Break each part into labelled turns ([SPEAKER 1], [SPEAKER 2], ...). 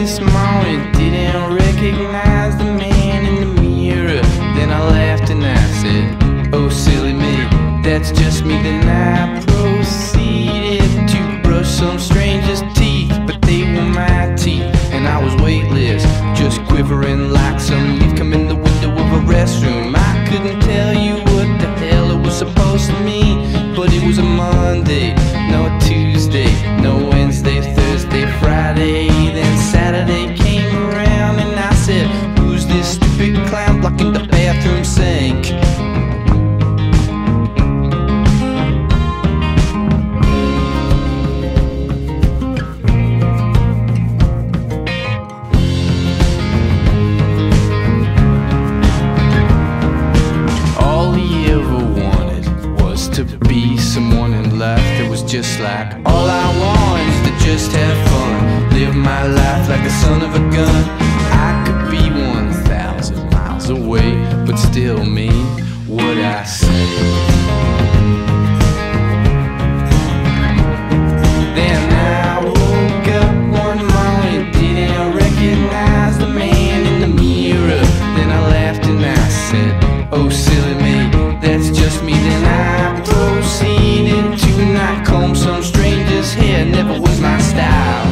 [SPEAKER 1] this morning, didn't recognize the man in the mirror. Then I laughed and I said, oh silly me, that's just me. Then I proceeded to brush some stranger's teeth, but they were my teeth, and I was weightless, just quivering like some leaf come in the window of a restroom. I couldn't tell you what the hell it was supposed to mean, but it was a Monday, no Tuesday, no Wednesday, Thursday, Friday. Then Saturday came around and I said, who's this stupid clown blocking the bathroom sink? To be someone in life that was just like, all I want is to just have fun, live my life like the son of a gun. I could be 1,000 miles away, but still mean what I say. Then I woke up one morning, didn't recognize the man in the mirror. Then I laughed and I said, oh silly me, that's just me. Then I proceeded to not comb some stranger's hair, never was my style.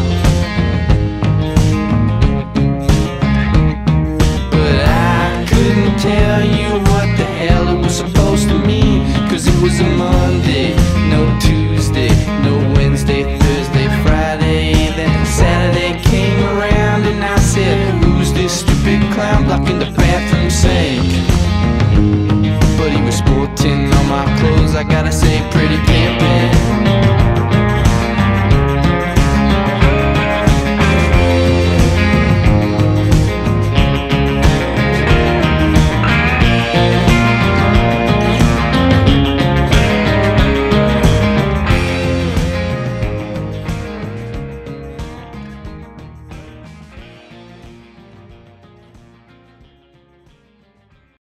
[SPEAKER 1] But I couldn't tell you what the hell it was supposed to mean, cause it was a Monday, no Tuesday, no Wednesday, Thursday, Friday. Then Saturday came around and I said, who's this stupid clown blocking the